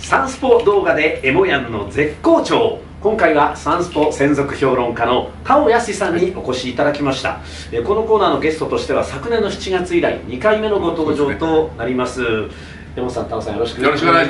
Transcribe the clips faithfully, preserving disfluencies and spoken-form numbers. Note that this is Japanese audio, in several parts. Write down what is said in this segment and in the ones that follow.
サンスポ動画でエモヤンの絶好調。今回はサンスポ専属評論家の田尾康さんにお越しいただきました。このコーナーのゲストとしては昨年のしちがつ以来にかいめのご登場となります。山本さん、田尾さん、よろしくお願いします。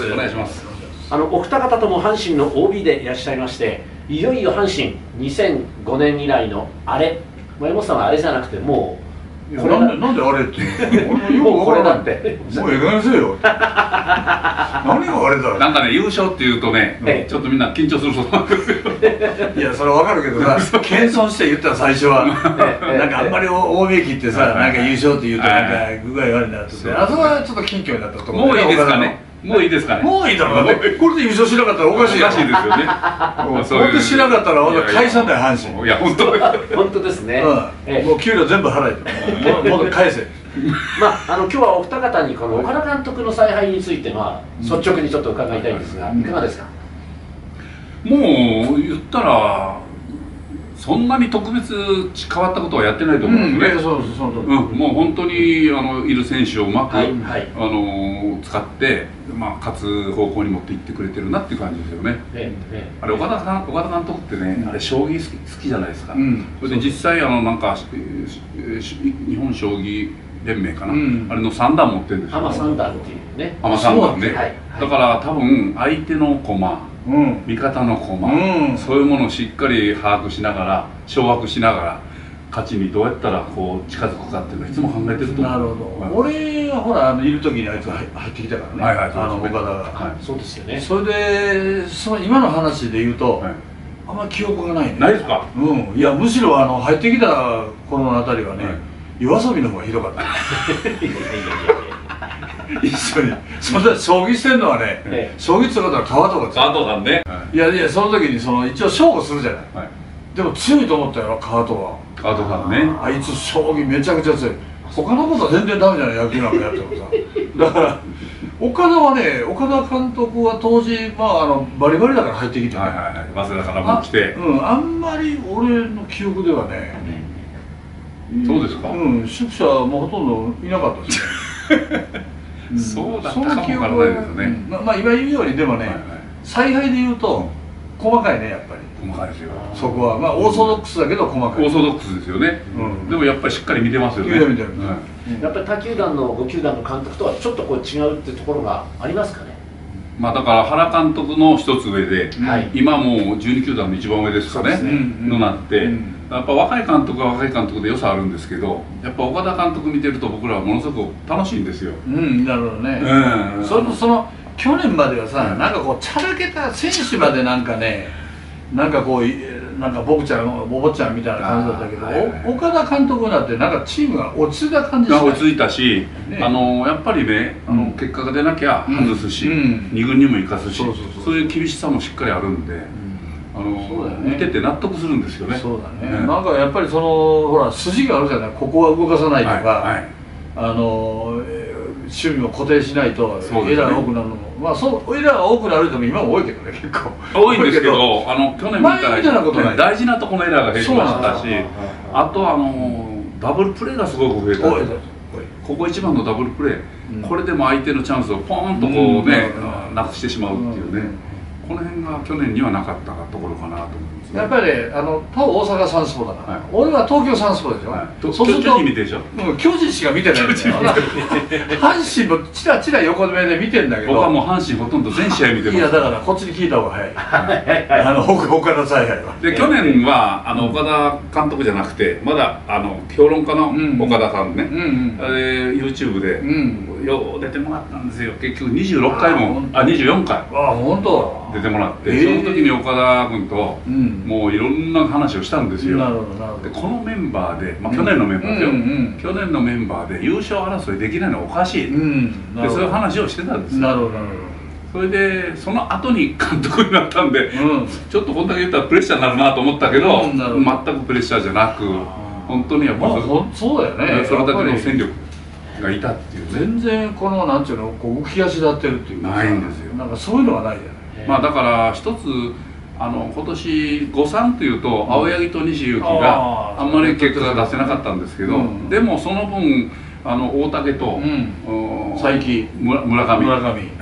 お願いします。 あのお二方とも阪神の オービー でいらっしゃいまして、いよいよ阪神にせんごねん以来のあれ、山本さんはあれじゃなくてもうこれなんでなんであれっていうの？ もうこれだって。 もうええ加減せえよ。何があれだ。 なんかね、優勝っていうとね、ちょっとみんな緊張するそうなんですよ。 いや、それはわかるけどさ、謙遜して言ったら最初はなんかあんまり大目切ってさ、なんか優勝って言うとなんか具合悪いなって、あそこはちょっと謙虚になったところ。 もういいですかね。もういいですかね。 もういいだろう。これで優勝しなかったらおかしい。 おかしいですよね。 本当しなかったら本当解散だよ、阪神。 いや、本当。 本当ですね。 もう給料全部払えて、もう返せ。 まあ、あの今日はお二方にこの岡田監督の采配について、まあ率直にちょっと伺いたいんですが、いかがですか。 もう言ったらそんなに特別変わったことはやってないと思うんですね。もう本当にあのいる選手をうまく、はいはい、あの使って、まあ、勝つ方向に持っていってくれてるなっていう感じですよね。ええ、あれ岡田さん、岡田監督ってね、うん、あれ将棋好き、好きじゃないですか。うん、それで実際あのなんか日本将棋連盟かな、うん、あれの三段持ってるんですよ。 アマ三段っていうね。 アマ三段ね。はい、だから多分相手の駒、うん、味方の駒、うん、そういうものをしっかり把握しながら掌握しながら勝ちにどうやったらこう近づくかっていうのをいつも考えてると思う。 なるほど。俺はほらあのいる時にあいつが入ってきたからね。はいはい、あの岡田が。 はい、そうですよね。 それでその今の話で言うと、はい、あんまり記憶がないね。 ないですか。 うん。いやむしろあの入ってきた頃のあたりはね、はい、夜遊びの方がひどかった。一緒にそんな将棋してんのはね、ええ、将棋ってことは川とか川とかね、 いやいやその時にその一応勝負するじゃない、はい、でも強いと思ったよ川とは。 川とかね、 あいつ将棋めちゃくちゃ強い。他のことは全然ダメじゃない、野球なんかやってもさ。だから岡田はね、岡田監督は当時まああのバリバリだから入ってきて、ね、 はいはいはい、早稲田からも来て、 うん、あんまり俺の記憶ではね、 うん、そうですか。 うん、宿舎もほとんどいなかったですね。 そうだったかもわからないですね。 まあ今言うようにでもね、采配で言うと細かいね、やっぱり。 細かいですよ。 そこはまあオーソドックスだけど細かい。 オーソドックスですよね。でもやっぱりしっかり見てますよね。見てる見てる。 やっぱり他球団のご球団の監督とはちょっとこう違うっていうところがありますかね。 まあだから原監督の一つ上で、今もうじゅうに球団の一番上ですかねのなって。やっぱ若い監督は若い監督で良さあるんですけど、やっぱ岡田監督見てると僕らはものすごく楽しいんですよ。 うん、なるほどね。うん、それとその去年まではさ、なんかこうチャラけた選手までなんかね、なんかこうなんか僕ちゃんボボちゃんみたいな感じだったけど、はいはい、岡田監督になってなんかチームが落ち着いた感じしない。 落ち着いたし、ね、あのやっぱりね、あの結果が出なきゃ外すし、うん、に軍にも行かすし、そういう厳しさもしっかりあるんで。あのね、見てて納得するんですよね。 そうだね。なんかやっぱりそのほら筋があるじゃない。ここは動かさないとか、はいはい、あの守備を固定しないとエラーが多くなるのも、まあそうエラーが多くなるでも今も多いけどね、結構。 多いんですけど、あの去年みたいな大事なところのエラーが減りましたし、あとあのダブルプレーがすごく増えた。ここ一番のダブルプレー、これでも相手のチャンスをポーンとこうねなくしてしまうっていうね。この辺が去年にはなかったところかなと思います、ね、 やっぱりね、あの他大阪サンスポだから、はい、俺は東京サンスポでしょ、はい、そうすると巨人見てるでしょ、うん、巨人しか見てないんだよ。阪神もちらちら横目で見てんだけど、 僕はもう阪神ほとんど全試合見てます。 いやだからこっちに聞いた方が早い。あの岡田采配はで去年はあの岡田監督じゃなくてまだあの評論家の岡田さんね、あれ YouTube で、うん、よう出てもらったんですよ。結局にじゅうろっかいもあにじゅうよんかい。ああ本当。出てもらって、えー、その時に岡田君と、うん、もういろんな話をしたんですよ。なるほどなるほど。でこのメンバーで、まあ、去年のメンバーですよ、うんうん、去年のメンバーで優勝争いできないのはおかしい、うん、でそういう話をしてたんですよ。なるほどなるほど。それでその後に監督になったんで、うん、ちょっとこんだけ言ったらプレッシャーになるなと思ったけど、うん、全くプレッシャーじゃなく本当にやっぱりそうだよね、 それだけの戦力がいたっていう、ね、 全然このなんていうのこう浮き足立ってるっていうかないんですよ。 なんかそういうのはないじゃない。 まあだから一つあの今年ごさんというと青柳と西勇輝があんまり結果が出せなかったんですけど、でもその分あの大竹と佐伯村上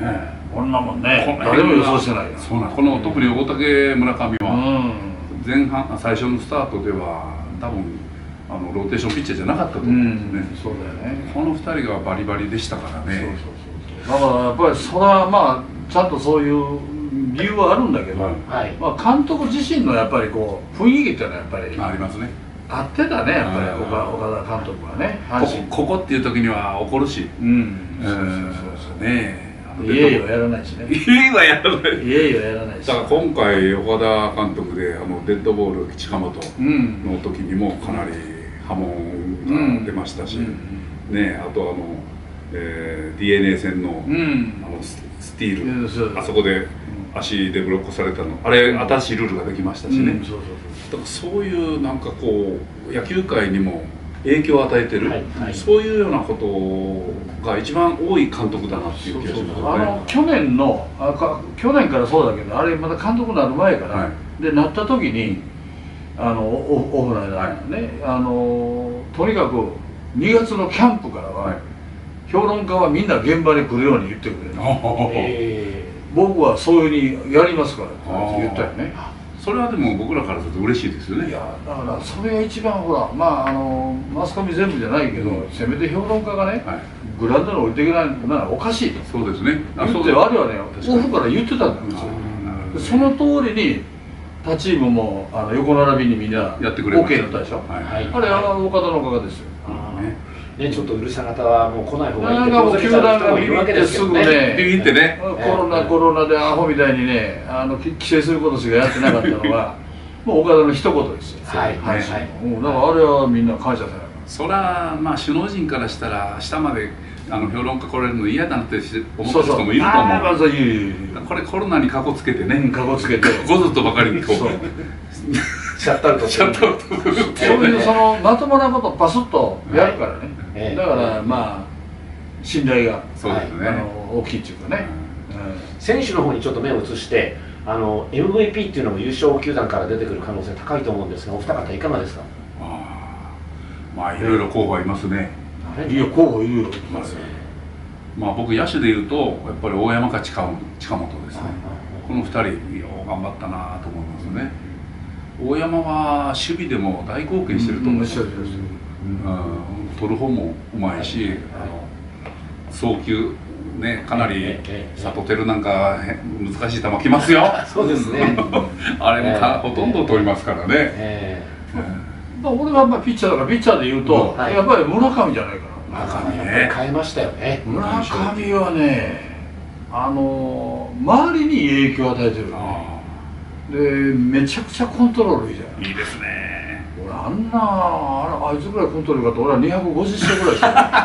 こんなもんね誰も予想してない。 そうなん、この特に大竹村上は前半最初のスタートでは多分あのローテーションピッチャーじゃなかったと思うんですね。 そうだよね。 このふたりがバリバリでしたからね。 だからやっぱりそれはまあちゃんとそういう理由はあるんだけど、はい、まあ監督自身のやっぱりこう雰囲気っていうのはやっぱりありますね。 合ってたね、やっぱり岡田監督はね。 ここっていう時には怒るし、うん、そうそうそうね。 イエイはやらないしね。 イエイはやらない。 イエイはやらないし。 だから今回岡田監督であのデッドボール近本の時にもかなり波紋が出ましたし、ね、あとあの、えー、ディーエヌエー 戦の、うん、あのスティール、あそこで足でブロックされたの、あれ新しいルールができましたしね。だからそういうなんかこう野球界にも影響を与えてる、はいはい、そういうようなことが一番多い監督だなっていう気がしますね。 あの去年のあか去年からそうだけど、あれまだ監督になる前から、はい、でなった時にあのオフの間ね、はい、あのとにかくにがつのキャンプからは、はい、評論家はみんな現場に来るように言ってくれる、えー、僕はそういうふうにやりますからって言ったよね。 それはでも僕らからすると嬉しいですよね。 いやだからそれが一番ほら、まああのマスコミ全部じゃないけど、うん、せめて評論家がね、はい、グラウンドに置いていけないならおかしいと。 そうですね。 言ってあれはねオフから言ってたんですよ。その通りに他チームもあの横並びにみんなやってくれました。 オーケー だったでしょ。はい、あれは岡田のおかげですよ。 ね、ちょっとうるさ型はもう来ない方がいいってなんかもう球団がビビってすぐね、 ビビってね、 コロナコロナでアホみたいにね、あの規制することしかやってなかったのがもう岡田の一言ですよ。はいはいはい。だからあれはみんな感謝される。 そらまあ首脳陣からしたら下まであの評論家来れるの嫌だなって思う人もいると思う。 そうそう。 これコロナにかこつけてね、 かこつけてごずっとばかりにこうシャットアウトシャットアウト。 そういうそのまともなことをパスッとやるからね。だからまあ信頼がそうですね、 あの大きいっていうかね。 選手の方にちょっと目を移して、あの エムブイピー っていうのも優勝球団から出てくる可能性高いと思うんですが、お二方いかがですか？ あまあいろいろ候補はいますね。 いや候補いるよ。 まあ僕野手でいうとやっぱり大山か近本ですね。このふたりよう頑張ったなと思いますね。大山は守備でも大貢献してると思うんですよ。取る方もうまいし、あの送球ね、かなり佐藤輝なんか難しい球きますよ。 そうですね。 あれもかほとんど取りますからね。 俺がやっぱピッチャーだからピッチャーでいうとやっぱり村上じゃないかな。 村上ね変えましたよね。 村上はね、あの周りに影響を与えてる。でめちゃくちゃコントロールいいじゃない。 いいですね。 俺あんな あ, あいつぐらいコントロールかと俺はにひゃくごじゅっ勝ぐらい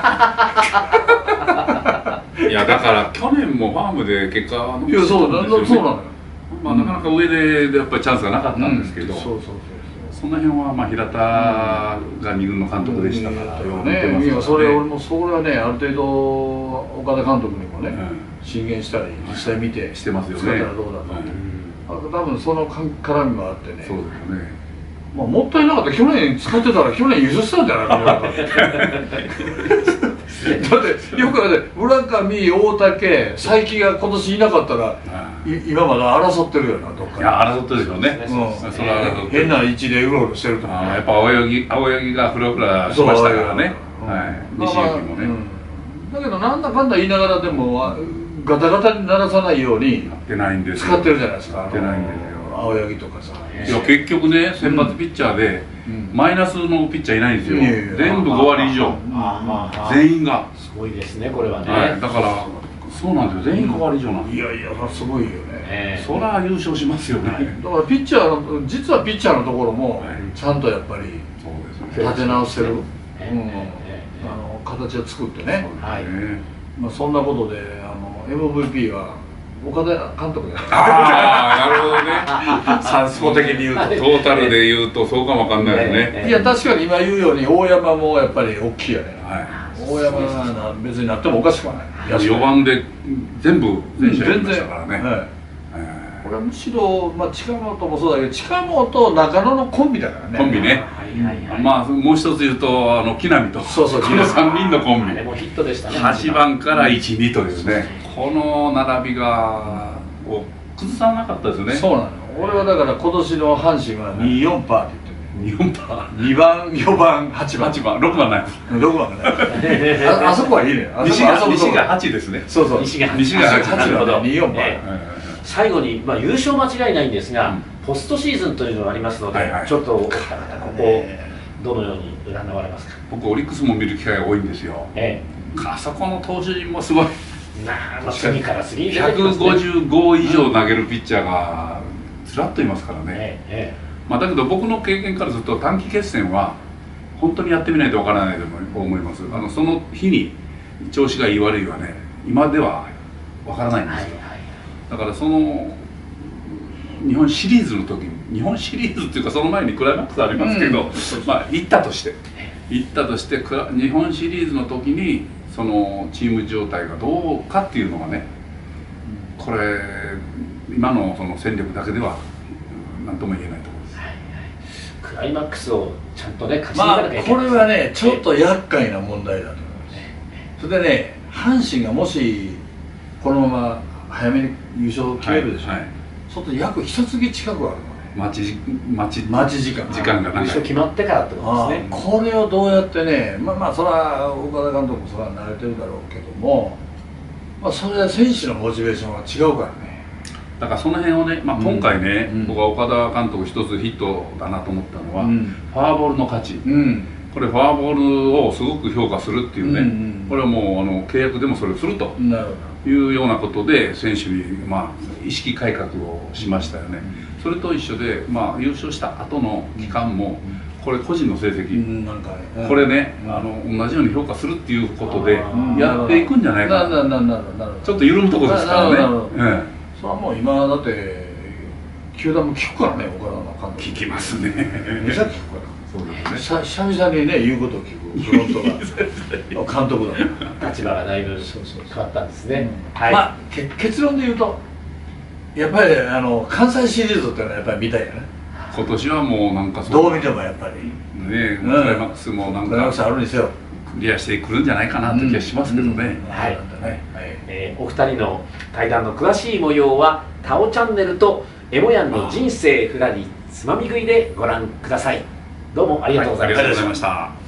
してる。いやだから去年もファームで結果残してたんですよね。いやそうそうなのよ。 まあなかなか上でやっぱりチャンスがなかったんですけど、その辺はまあ平田が二軍の監督でしたからね。いやそれ俺もそれはねある程度岡田監督にもね進言したり実際見てしてますよね。 使ったらどうだと。多分その絡みもあってね。 そうですよね。 まあもったいなかった。去年使ってたら去年譲ってたんじゃないかな。だってよくある村上、大竹、才木が今年いなかったら今まだ争ってるよなどっか。 いや争ってるでしょうね。 変な位置でうろうろしてるとか。 やっぱ青柳青柳がフラフラしましたからね。西行もね。 だけどなんだかんだ言いながらでもガタガタにならさないように使ってるじゃないですか。 使ってないんですよ。 青柳とかさ。 いや結局ね先発ピッチャーでマイナスのピッチャーいないんですよ。全部ごわり以上全員が。 すごいですねこれはね。 だからそうなんですよ全員ごわり以上なんです。 いやいやすごいよね。 そりゃ優勝しますよね。 だからピッチャーの実はピッチャーのところもちゃんとやっぱり立て直してる形を作ってね。まあそんなことであの エムブイピー は岡田監督だ。 ああなるほどね。サンスポ的に言うとトータルで言うとそうかもわかんないですね。 いや確かに今言うように大山もやっぱり大きいよね。大山が別になってもおかしくはない。 よばんで全部全試合やりましたからね。 これはむしろまあ近本もそうだけど近本中野のコンビだからね。 コンビね。まあもう一つ言うとあの木浪とこのさんにんのコンビ。 もうヒットでしたね。 はちばんからいち、にというね。 この並びがを崩さなかったですよね。 そうなの。俺はだから今年の阪神はにじゅうよんパーって言ってる。 にじゅうよんパー。 にばん、よばん、はちばん。 はちばん、ろくばんないです。 ろくばんがないあ。あそこはいいね。 西が西がはちですね。 そうそう。 西が西がはち。 なるほど。 にじゅうよんパー。 最後に、まあ、優勝間違いないんですが、うん、ポストシーズンというのがありますので、はいはい、ちょっとここどのように占われますか。 僕オリックスも見る機会が多いんですよ、ええ、あそこの投手陣もすごいな、まあ、次から次にひゃくごじゅうご以上投げるピッチャーがずらっといますからね、ええ、まあ、だけど僕の経験からすると短期決戦は本当にやってみないとわからないと思います。あのその日に調子がいい悪いはね、今ではわからないんですよ、はいはい、だからその日本シリーズの時に、日本シリーズっていうかその前にクライマックスありますけど、うん、まあ行ったとして行ったとして日本シリーズの時にそのチーム状態がどうかっていうのがね、これ今のその戦力だけでは何とも言えないところです、はいはい、 クライマックスをちゃんとね勝ち抜かなきゃいけない、 まあ、これはねちょっと厄介な問題だと思います。それでね、阪神がもしこのまま早めに優勝を決めるでしょ、はいはい、ちょっと約一月近くあるのね、 待ち待ち待ち時間時間が長い。 優勝決まってからってことですね。 これをどうやってね、まあまあそれは岡田監督もそれは慣れてるだろうけども、まあ、それは選手のモチベーションが違うからね。 だからその辺をね、まあ、今回ね、うん、僕は岡田監督一つヒットだなと思ったのは、うん、フォアボールの価値、うん、これフォアボールをすごく評価するっていうね、うんうん、これはもうあの契約でもそれをするというようなことで選手に、まあ、意識改革をしましたよね、うん、それと一緒で、まあ、優勝した後の期間も、これ個人の成績、うん、なんかね、これね、うん、あの同じように評価するっていうことでやっていくんじゃないかな、ちょっと緩むところですからね。 それはもう今だって球団も聞くからね、岡田の監督。 聞きますね。 めちゃ聞くから。そうですね。久々にね言うことを聞くフロントが監督だ。 立場がだいぶ変わったんですね。 はい。まあ結論で言うとやっぱりあの関西シリーズっていうのはやっぱり見たいよね。 今年はもうなんかどう見てもやっぱりね、クライマックスもなんかクライマックスあるにせよクリアしてくるんじゃないかなって気がしますけどね。 はい。お二人の対談の詳しい模様はタオチャンネルとエモヤンの人生ふらりつまみ食いでご覧ください。どうもありがとうございました。 ありがとうございました。